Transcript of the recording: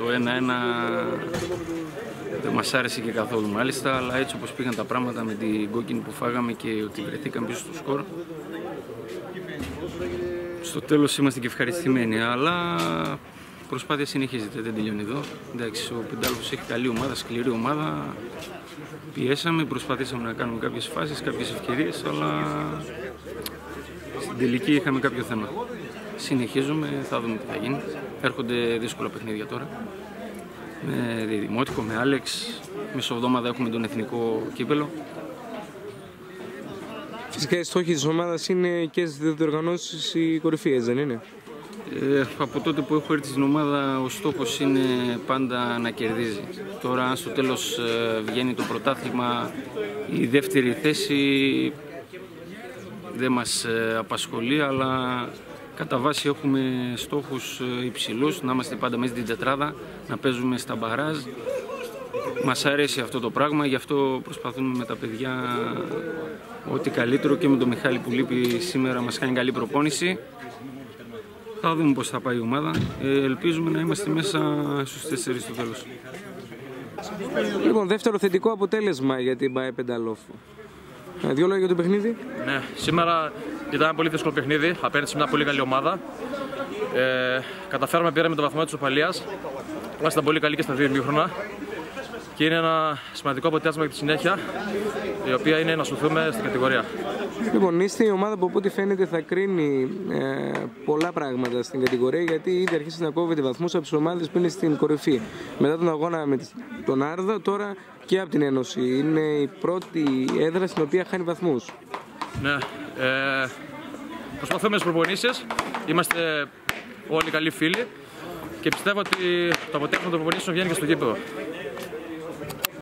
Το 1-1 δεν μας άρεσε και καθόλου μάλιστα, αλλά έτσι όπως πήγαν τα πράγματα με την κόκκινη που φάγαμε και ότι βρεθήκαμε πίσω στο σκορ, στο τέλος είμαστε και ευχαριστημένοι, αλλά προσπάθεια συνεχίζεται, δεν τελειώνει εδώ. Εντάξει, ο Πεντάλοφος έχει καλή ομάδα, σκληρή ομάδα. Πιέσαμε, προσπαθήσαμε να κάνουμε κάποιες φάσεις, κάποιες ευκαιρίες, αλλά στην τελική είχαμε κάποιο θέμα. Συνεχίζουμε, θα δούμε τι θα γίνει. Έρχονται δύσκολα παιχνίδια τώρα. Με Δημότικο, με Άλεξ. Μεσοβδόμαδα έχουμε τον εθνικό κύπελο. Φυσικά οι στόχοι της ομάδας είναι και στις διοργανώσεις οι κορυφαίες, δεν είναι? Από τότε που έχω έρθει στην ομάδα ο στόχος είναι πάντα να κερδίζει. Τώρα αν στο τέλος βγαίνει το πρωτάθλημα, η δεύτερη θέση δεν μας απασχολεί, αλλά κατά βάση έχουμε στόχους υψηλούς, να είμαστε πάντα μέσα στην τετράδα, να παίζουμε στα μπαράζ. Μας αρέσει αυτό το πράγμα, γι' αυτό προσπαθούμε με τα παιδιά ό,τι καλύτερο, και με τον Μιχάλη που λείπει σήμερα μας κάνει καλή προπόνηση. Θα δούμε πώς θα πάει η ομάδα. Ελπίζουμε να είμαστε μέσα στους 4 στο τέλος. Λοιπόν, δεύτερο θετικό αποτέλεσμα για την ΠΑΕ Πενταλόφου. Δύο λόγια για το παιχνίδι. Ναι, σήμερα ήταν ένα πολύ δύσκολο παιχνίδι απέναντι σε μια πολύ καλή ομάδα. Καταφέραμε, πήραμε το βαθμό της οπαλίας. Ήμασταν πολύ καλοί και στα δύο ημίχρονα. Και είναι ένα σημαντικό αποτέλεσμα για τη συνέχεια, η οποία είναι να σωθούμε στην κατηγορία. Λοιπόν, είστε η ομάδα που από ό,τι φαίνεται θα κρίνει πολλά πράγματα στην κατηγορία, γιατί ήδη αρχίσει να κόβετε βαθμούς από τις ομάδες που είναι στην κορυφή. Μετά τον αγώνα με τον Άρδα, τώρα και από την Ένωση. Είναι η πρώτη έδρα στην οποία χάνει βαθμούς. Ναι, προσπαθούμε στις προπονήσεις. Είμαστε όλοι καλοί φίλοι και πιστεύω ότι το αποτέλεσμα των προπονήσεων βγαίνει και στο γήπεδο.